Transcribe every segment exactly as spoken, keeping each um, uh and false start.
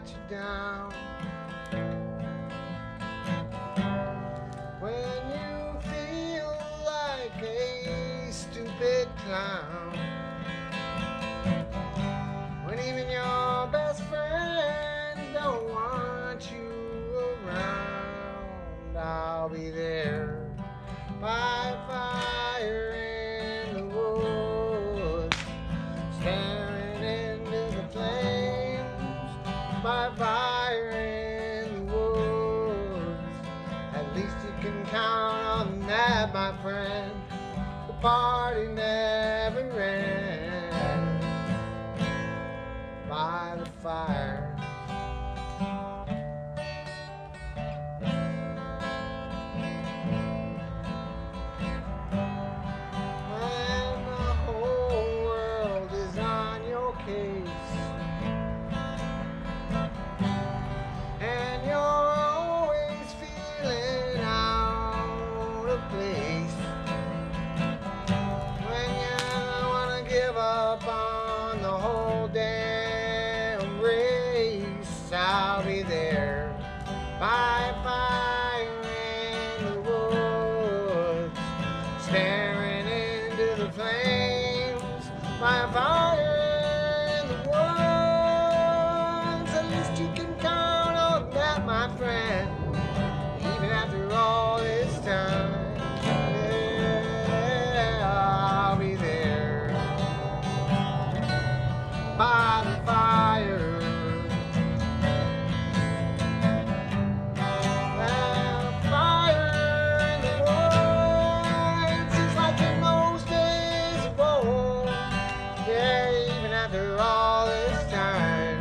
you down. When you feel like a stupid clown, when even your best friends don't want you around, I'll be there by fire in the woods, staring into the flames. By fire in the woods, at least you can count on that, my friend. The party never ends. By the fire. When the whole world is on your case, and you're always feeling out of place, when you wanna give up on the whole damn race, I'll be there by fire in the woods, staring into the flames. By fire in the woods, at least you can count on that, my friend, even after all this time. Yeah, I'll be there by the fire. Well, fire in the woods is like in most days of old. Yeah, even after all this time,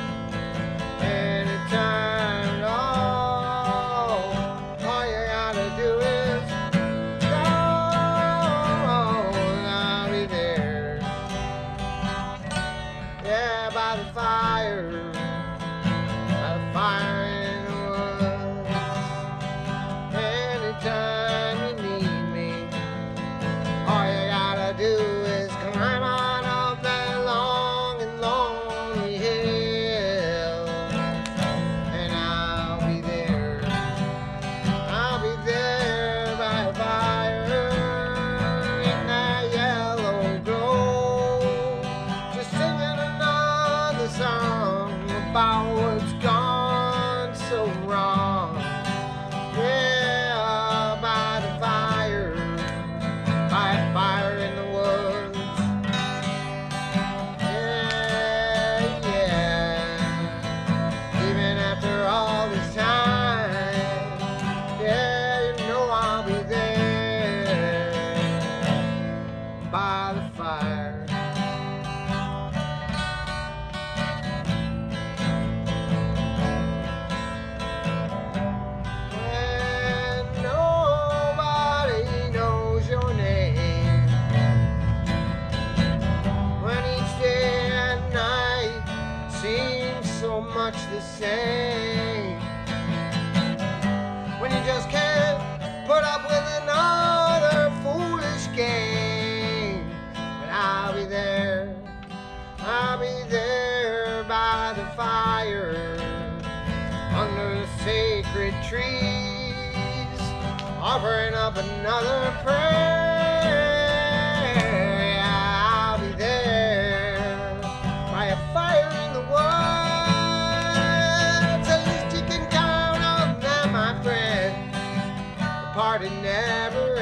anytime at all, all you gotta do is go, and I'll be there. Yeah, by the fire, by the fire in the woods. Anytime you need me, all you gotta do is climb on up that long and lonely hill, and I'll be there. I'll be there by the fire in that yellow glow, just singing another song about what's gone so wrong. Yeah, by the fire, by the fire in the woods. Yeah, yeah, even after all this time, yeah, you know I'll be there by the fire. When nobody knows your name, when each day and night seems so much the same, when you just can't put up with another foolish game, but I'll be there, I'll be there by the fire, under the sacred trees, offering up another prayer. I'll be there by a fire in the woods. At least you can count on that, my friend. The party never